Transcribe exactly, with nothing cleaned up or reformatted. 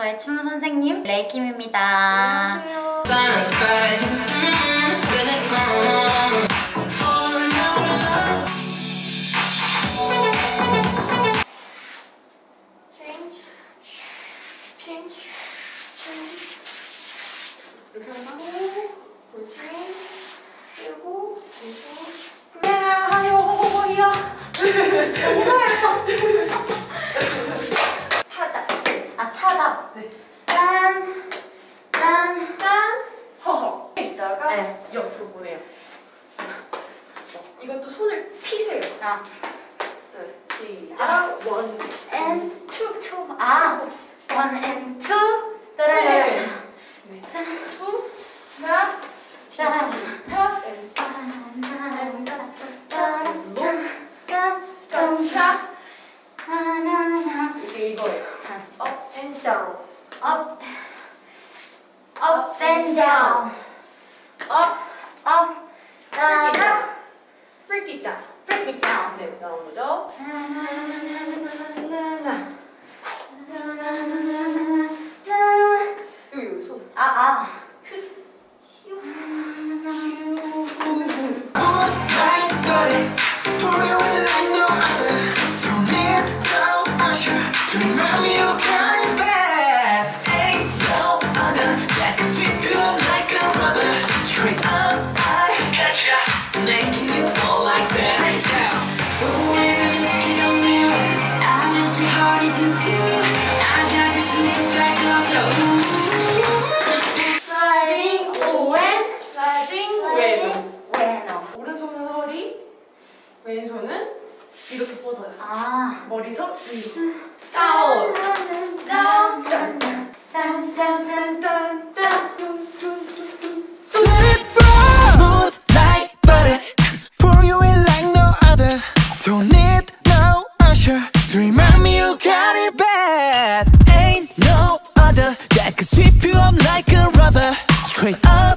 저의 춤 선생님 레이킴입니다. 안녕하세요. Change, change, change. 이렇게 해서 그렇지. 그리고 그래 하요야. 타다. 아, 타다. 네. 짠, 짠, 짠. 허허. 이따가 네. 옆으로 보내요. 이것도 손을 피세요. 아, 네. 시작. 원 and two, two. 아, one and two. 네. 따라라. 네. 짠, 투. 하나. 짠, 하. 짠, 짠, 짠, 깜차. 하나하나. 이게 이거예요. Up and down. Up, up and down. Up. Up, Break it down, down. Break it down. break it down. 네, 나온 거죠. 나나나나나나. 여기 여기 손. 아, 아. 슬라이딩 오웬. 슬라이딩 왼. 왼어. 오른손은 허리. 왼손은 이렇게 뻗어요. 아. 머리선 위로. 다운. 다운. 짠. 짠짠짠짠짠. Let it roll, smooth like butter. Pour you in like no other. Don't need no usher to remind me you got it bad. Ain't no other that could sweep you up like a rubber. Straight up.